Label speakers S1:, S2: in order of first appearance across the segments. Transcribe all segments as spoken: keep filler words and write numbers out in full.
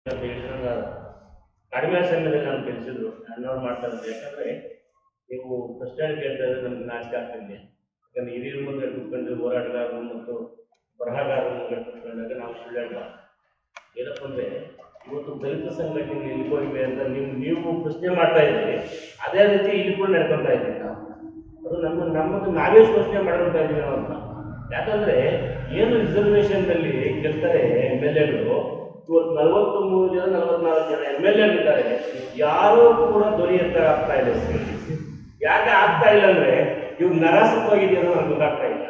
S1: ಕಡಿಮೆ ಸಮಯದಲ್ಲಿ ನಾನು ತಿಳಿಸಿದ್ರು ಅಣ್ಣವ್ರು ಮಾಡ್ತಾ ಇದ್ರು. ಯಾಕಂದ್ರೆ ನೀವು ಪ್ರಶ್ನೆ ಕೇಳ್ತಾ ಇದ್ರೆ ನಮ್ಗೆ ನಾಚಿಕೆ ಆಗ್ತಿದೆ. ಯಾಕಂದ್ರೆ ಹಿರಿಯರ ಮುಂದೆ ಕುತ್ಕೊಂಡು ಹೋರಾಟಗಾರರು ಮತ್ತು ಬರಹಗಾರರ ಮುಂದೆ ಕುತ್ಕೊಂಡಾಗ ನಾವು ಸುಳ್ಳಾಡ ಏನಪ್ಪ ಅಂದ್ರೆ ಇವತ್ತು ದಲಿತ ಸಂಘಟನೆ ಇಲ್ಲಿ ಹೋಗಿವೆ ಅಂತ ನೀವು ನೀವು ಪ್ರಶ್ನೆ ಮಾಡ್ತಾ ಇದ್ದೀರಿ. ಅದೇ ರೀತಿ ಇಲ್ಲಿ ಕೂಡ ನಡ್ಕೊತಾ ಇದ್ದೀವಿ ನಾವು. ಅದು ನಮ್ಮ ನಮ್ಮದು ನಾವೇ ಪ್ರಶ್ನೆ ಮಾಡ್ಕೊತಾ ಇದ್ದೀವಿ ನಾವು ಅಂತ. ಯಾಕಂದ್ರೆ ಏನು ರಿಸರ್ವೇಷನ್ನಲ್ಲಿ ಗೆಲ್ತಾರೆ ಎಮ್ ಎಲ್ ಎಗಳು, ಇವತ್ತು ನಲವತ್ತು ಮೂರು ಜನ ನಲವತ್ನಾಲ್ಕು ಜನ ಎಮ್ ಎಲ್ ಎಗಳಿದ್ದಾರೆ, ಯಾರೂ ಕೂಡ ಧ್ವನಿ ಎತ್ತರ ಆಗ್ತಾ ಇಲ್ಲ. ಯಾಕೆ ಆಗ್ತಾ ಇಲ್ಲ ಅಂದ್ರೆ ಇವ್ರು ನರಾಸಕ್ಕೋಗಿದೆ ಅನ್ನೋ ನಮ್ಗೆ ಗೊತ್ತಾಗ್ತಾ ಇಲ್ಲ.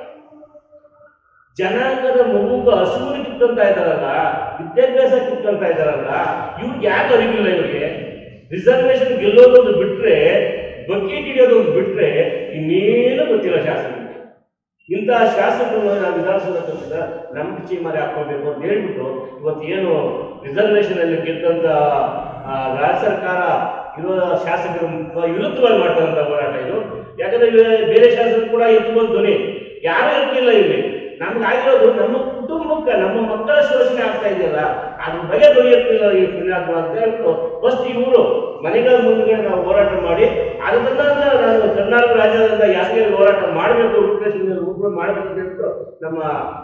S1: ಜನಾಂಗದ ಮಗುಗ ಹಸುವಿನ ಕಿತ್ತಂತ ಇದ್ದಾರಲ್ಲ, ವಿದ್ಯಾಭ್ಯಾಸ ಕಿತ್ತಂತ ಇದ್ದಾರಲ್ಲ, ಇವ್ರಿಗೆ ಯಾಕೆ ಅರಿವಿಲ್ಲ? ಇವ್ರಿಗೆ ರಿಸರ್ವೇಶನ್ ಗೆಲ್ಲೋದೊಂದು ಬಿಟ್ರೆ, ಬಕೆಟ್ ಹಿಡಿಯೋದೊಂದು ಬಿಟ್ರೆ ಇನ್ನೇನು ಗೊತ್ತಿಲ್ಲ ಶಾಸಕರಿಗೆ. ಇಂತಹ ಶಾಸಕರನ್ನು ನಾವು ವಿಧಾನಸೌಧ ನಮ್ಮ ಚೀಮಾರಿ ಹಾಕೋಬೇಕು ಅಂತ ಹೇಳ್ಬಿಟ್ಟು ಇವತ್ತು ಏನು ರಿಸರ್ವೇಶನ್ ಅಲ್ಲಿ ಗೆದ್ದಂತ ರಾಜ್ಯ ಸರ್ಕಾರ ಇರೋ ಶಾಸಕರ ವಿರುದ್ಧವಾಗಿ ಮಾಡ್ತಾರಂತ ಹೋರಾಟ ಇದು. ಯಾಕಂದ್ರೆ ಬೇರೆ ಶಾಸಕರು ಕೂಡ ಎತ್ತುವುದು ಧ್ವನಿ ಯಾರು ಎತ್ತಿಲ್ಲ. ಇಲ್ಲಿ ನಮ್ಗೆ ಆಗಿರೋದು ನಮ್ಮ ಕುಟುಂಬಕ್ಕೆ ನಮ್ಮ ಮಕ್ಕಳ ಶೋಷಣೆ ಆಗ್ತಾ ಇದೆಯಲ್ಲ, ಅದ್ರ ಬಗ್ಗೆ ಧ್ವನಿ ಎತ್ತಿಲ್ಲ ಈ ಪುಣ್ಯಾತ್ಮ ಅಂತ ಹೇಳ್ಬಿಟ್ಟು ಫಸ್ಟ್ ಇವರು ಮನೆಗಳ ಮುಂದೆ ನಾವು ಹೋರಾಟ ಮಾಡಿ ಅದನ್ನ ನಾನು ಕರ್ನಾಟಕ ರಾಜ್ಯದಿಂದ ಯಾಕೆ ಹೋರಾಟ ಮಾಡಬೇಕು, ರೂಪರೇಷನ್ ರೂಪ ಮಾಡಬೇಕು ಅಂತ ಹೇಳ್ಬಿಟ್ಟು ನಮ್ಮ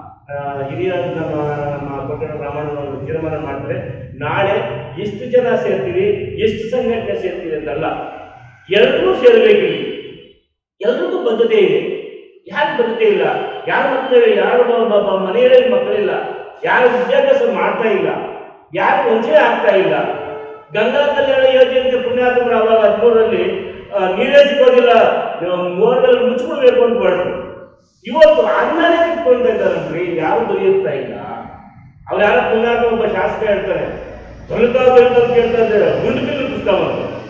S1: ಹಿರಿಯ ನಮ್ಮ ನಮ್ಮ ಕೊಟ್ಟಣ ರಾಮಣ್ಣನವರು ತೀರ್ಮಾನ ಮಾಡ್ತಾರೆ. ನಾಳೆ ಎಷ್ಟು ಜನ ಸೇರ್ತೀವಿ, ಎಷ್ಟು ಸಂಘಟನೆ ಸೇರ್ತೀವಿ ಅಂತಲ್ಲ, ಎಲ್ಲರೂ ಸೇರಬೇಕು. ಎಲ್ರಿಗೂ ಬದ್ಧತೆ ಇದೆ. ಯಾರು ಬದ್ಧತೆ ಇಲ್ಲ? ಯಾರು ಮಕ್ಕಳು ಯಾರು ಮನೆಯಲ್ಲಿ ಮಕ್ಕಳಿಲ್ಲ, ಯಾರು ವಿದ್ಯಾಭ್ಯಾಸ ಮಾಡ್ತಾ ಇಲ್ಲ, ಯಾರು ವಂಚನೆ ಆಗ್ತಾ ಇಲ್ಲ. ಗಂಗಾ ಕಲ್ಯಾಣ ಯೋಜನೆ ಪುಣ್ಯಾತ್ಮರು ಅವಾಗ ಹದಿಮೂರರಲ್ಲಿ ನೀರೇ ಸಿಗೋದಿಲ್ಲ, ಮೋರ್ನಲ್ಲಿ ಮುಚ್ಚಿಕೊಡ್ಬೇಕು ಅಂತ ಮಾಡಿದ್ರು. ಇವತ್ತು ಅನ್ನನೇ ಕಿತ್ಕೊಳ್ತಾ ಇದ್ದಾರಲ್ರಿ, ಯಾರು ದೊರೆಯುತ್ತಾ ಇಲ್ಲ. ಅವ್ರು ಯಾರ ಪುಣ್ಯಾತ್ಮ ಒಬ್ಬ ಶಾಸಕ ಹೇಳ್ತಾರೆ, ದಲಿತ ದಲಿತ ಅಂತ ಕೇಳ್ತಾ ಇದ್ದಾರೆ, ಗುಂಡು ಬಿಲ್ಲು ಪುಸ್ತಕ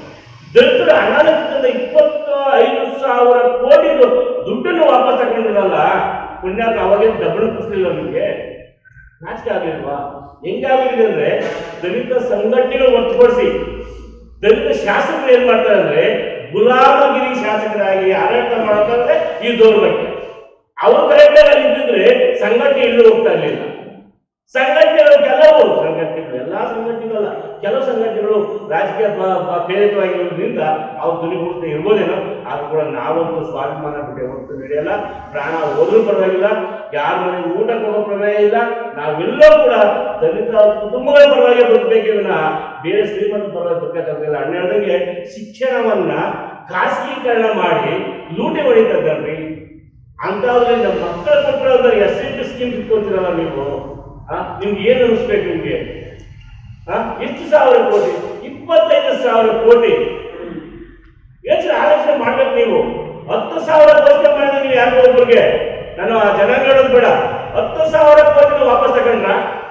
S1: ದಲಿತರ ಹಣದ ಇಪ್ಪತ್ತ ಐದು ಸಾವಿರ ಕೋಟಿ ದುಡ್ಡನ್ನು ವಾಪಸ್ ತಗೊಂಡಿರಲ್ಲ ಪುಣ್ಯಾತ್ಮ. ಅವಾಗೇನು ಡಬ್ಬಣ ಪುಸ್ತಕ ನಿಮಗೆ ನಾಚಿಕೆ ಆಗಲಿಲ್ವಾ? ಹೆಂಗಾಗಿದೆ ಅಂದ್ರೆ ದಲಿತ ಸಂಘಟನೆಗಳು ಹೊರತುಪಡಿಸಿ ದಲಿತ ಶಾಸಕರು ಏನ್ ಮಾಡ್ತಾರೆ ಅಂದ್ರೆ ಗುಲಾಮಗಿರಿ ಶಾಸಕರಾಗಿ ಆಡಳಿತ ಮಾಡೋದಂದ್ರೆ ಈ ದೌರ್ಭಾಗ್ಯ. ಅವರು ಕರೆಕ್ಟಾಗಿ ಅಲ್ಲಿ ಇದ್ದಿದ್ರೆ ಸಂಘಟನೆ ಇಲ್ಲೂ ಹೋಗ್ತಾ ಇರಲಿಲ್ಲ. ಸಂಘಟನೆಗಳು ಕೆಲವು ಸಂಘಟನೆಗಳು ಎಲ್ಲಾ ಸಂಘಟನೆಗಳಲ್ಲ, ಕೆಲವು ಸಂಘಟನೆಗಳು ರಾಜಕೀಯ ಪ್ರೇರಿತವಾಗಿರೋದ್ರಿಂದ ಅವ್ರು ಧ್ವನಿಗೂಡಿಸ್ತಾ ಇರ್ಬೋದೇನೋ. ಆದ್ರೂ ಕೂಡ ನಾವಂತೂ ಸ್ವಾಭಿಮಾನ ಬಿಟ್ಟೆ ಹೊರತು ನಡೆಯಲ್ಲ. ಪ್ರಾಣ ಹೋದ್ರೂ ಪರವಾಗಿಲ್ಲ, ಯಾರ ಮನೆಗೆ ಊಟ ಕೊಡೋ ಪರವಾಗಿಲ್ಲ ಇಲ್ಲ. ನಾವೆಲ್ಲರೂ ಕೂಡ ದಲಿತ ಕುಟುಂಬಗಳ ಪರವಾಗಿ ಬದುಕಬೇಕೇ ವಿನ ಬೇರೆ ಶ್ರೀಮಂತ ಪರವಾಗಿ ಬದುಕಕ್ಕಾಗಲಿಲ್ಲ. ಅಣ್ಣ ಹೇಳಿದಂಗೆ ಶಿಕ್ಷಣವನ್ನ ಖಾಸಗೀಕರಣ ಮಾಡಿ ಲೂಟಿ ಹೊಡಿತಾ ಇದ್ದಾರ್ರಿ. ಅಂತವ್ರಿಗೆ ನಮ್ಮ ಮಕ್ಕಳು ಕೊಟ್ಟಿರೋ ಎಸ್ ಸಿ ಪಿ ಸ್ಕೀಮ್ ಇಟ್ಕೊಳ್ತೀರಲ್ಲ ನೀವು, ನಿಮ್ಗೆ ಏನು ಅನಿಸ್ಬೇಕು? ನಿಮ್ಗೆ ಎಷ್ಟು ಸಾವಿರ ಕೋಟಿ? ಇಪ್ಪತ್ತೈದು ಸಾವಿರ ಕೋಟಿ ಎಷ್ಟು ಆಲೋಚನೆ ಮಾಡ್ಬೇಕು ನೀವು. ಹತ್ತು ಸಾವಿರ ಕೋಟಿ ಮಾಡಿದ್ರೆ ನೀವು ಯಾರಿಗೋ ಒಬ್ಬರಿಗೆ, ನಾನು ಆ ಜನಾಂಗ ಹೇಳೋದು ಬೇಡ, ಹತ್ತು ಸಾವಿರ ಕೋಟಿ ವಾಪಸ್ ತಗೊಂಡ್ರ?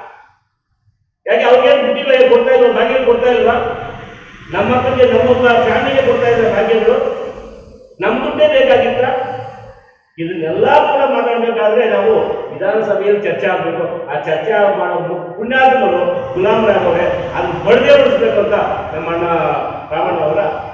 S1: ಯಾಕೆ ಅವ್ರಿಗೇನು ಬುದ್ಧಿ ಕೊಡ್ತಾ ಇಲ್ವ? ಭಾಗ್ಯ ಕೊಡ್ತಾ ಇಲ್ವಾ? ನಮ್ಮ ಮಕ್ಕಳಿಗೆ ನಮ್ಮ ಫ್ಯಾಮಿಲಿಗೆ ಕೊಡ್ತಾ ಇದ್ದಾರೆ ಭಾಗ್ಯಗಳು. ನಮ್ಮ ದುಡ್ಡೇ ಬೇಕಾಗಿತ್ತ? ಇದನ್ನೆಲ್ಲ ಕೂಡ ಮಾತಾಡಬೇಕಾದ್ರೆ ನಾವು ವಿಧಾನಸಭೆಯಲ್ಲಿ ಚರ್ಚೆ ಆಗಬೇಕು. ಆ ಚರ್ಚೆ ಮಾಡೋ ಪುಣ್ಯಾತ್ಮರು ಗುಲಾಮರಾಗವ್ರೆ, ಅದನ್ನ ಬಡದೇ ಉಳಿಸ್ಬೇಕು ಅಂತ ನಮ್ಮ ಅಣ್ಣ ರಾಮಣ್ಣ ಅವರ